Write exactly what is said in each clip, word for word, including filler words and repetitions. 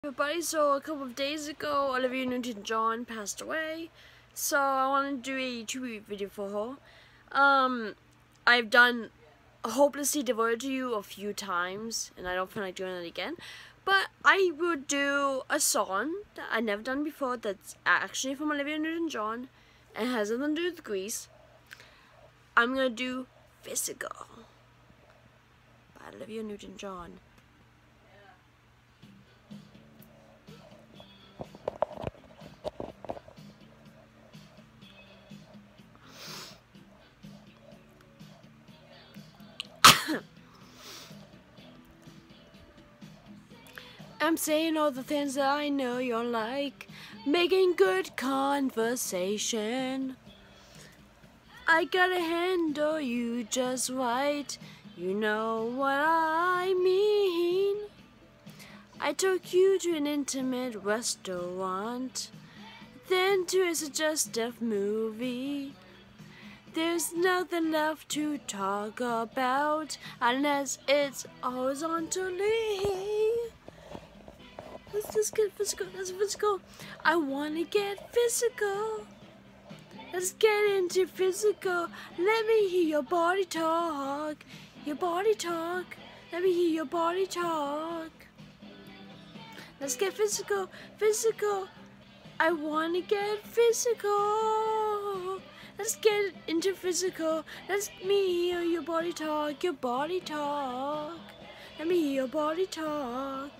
Everybody, so a couple of days ago, Olivia Newton-John passed away, so I wanted to do a tribute video for her. Um, I've done Hopelessly Devoted to You a few times, and I don't feel like doing it again, but I would do a song that I've never done before that's actually from Olivia Newton-John and has nothing to do with Grease. I'm gonna do Physical by Olivia Newton-John. I'm saying all the things that I know you're like, making good conversation. I gotta handle you just right, you know what I mean. I took you to an intimate restaurant, then to a suggestive movie. There's nothing left to talk about unless it's horizontally. Let's just get physical, let's physical. I wanna get physical. Let's get into physical. Let me hear your body talk. Your body talk. Let me hear your body talk. Let's get physical, physical. I wanna get physical. Let's get into physical. Let me hear your body talk. Your body talk. Let me hear your body talk.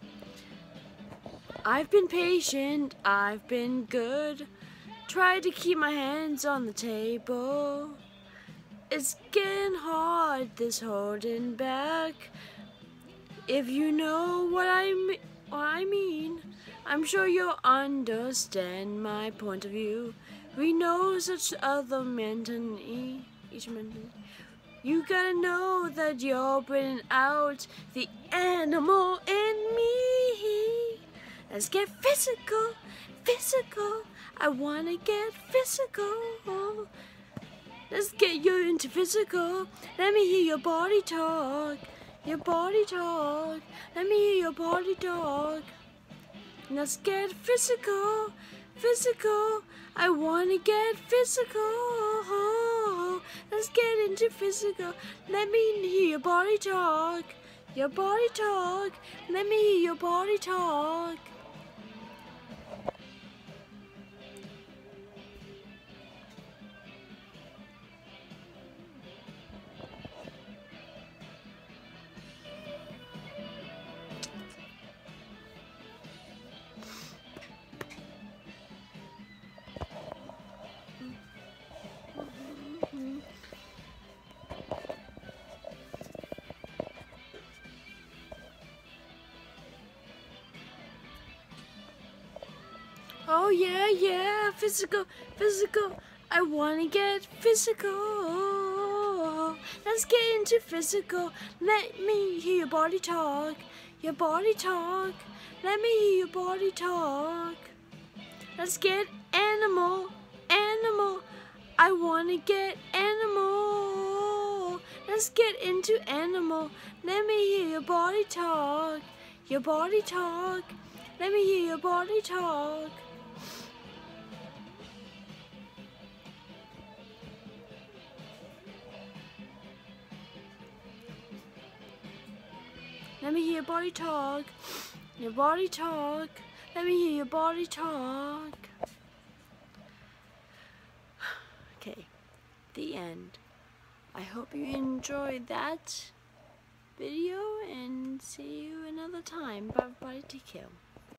I've been patient, I've been good, tried to keep my hands on the table. It's getting hard, this holding back. If you know what I, what I mean, I'm sure you'll understand my point of view. We know such other mentally, each mentally. You gotta know that you're bringing out the animal in me. Let's get physical, physical. I wanna get physical. Let's get you into physical. Let me hear your body talk. Your body talk. Let me hear your body talk. Let's get physical, physical. I wanna get physical. Let's get into physical. Let me hear your body talk. Your body talk. Let me hear your body talk. Oh yeah, yeah, physical, physical. I wanna get physical. Let's get into physical. Let me hear your body talk. Your body talk. Let me hear your body talk. Let's get animal, animal. I wanna get animal. Let's get into animal. Let me hear your body talk. Your body talk. Let me hear your body talk. Let me hear your body talk. Your body talk. Let me hear your body talk. Okay, the end. I hope you enjoyed that video and see you another time. Bye bye, take care.